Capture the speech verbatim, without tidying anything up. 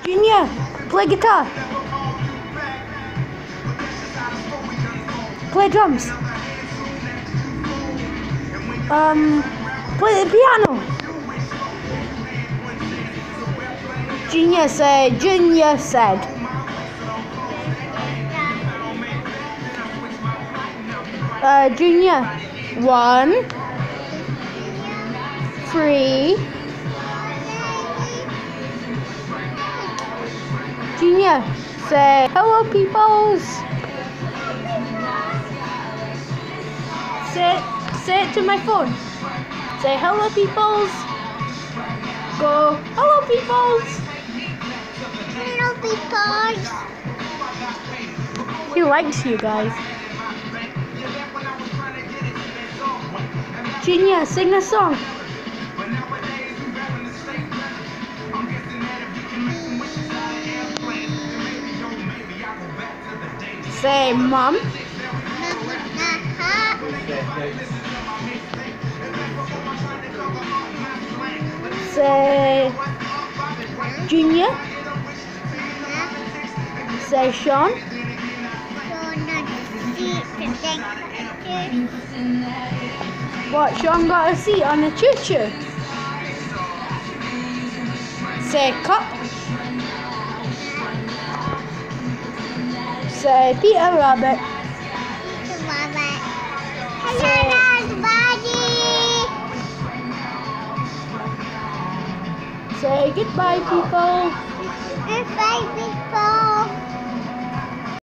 Junior, play guitar. Play drums. Um, play the piano. Junior said, Junior said. Uh, Junior, one, three. Junior, say hello, peoples. Say, say it to my phone. Say hello, peoples. Go, hello, peoples. Hello, peoples. He likes you guys. Junior, sing a song. Say, Mom. Say, Junior. Say, Sean. What? Sean got a seat on a choo-choo. Say, Cup. Say, Peter Rabbit. Peter Rabbit. Hello, everybody. Say goodbye, people. Goodbye, people.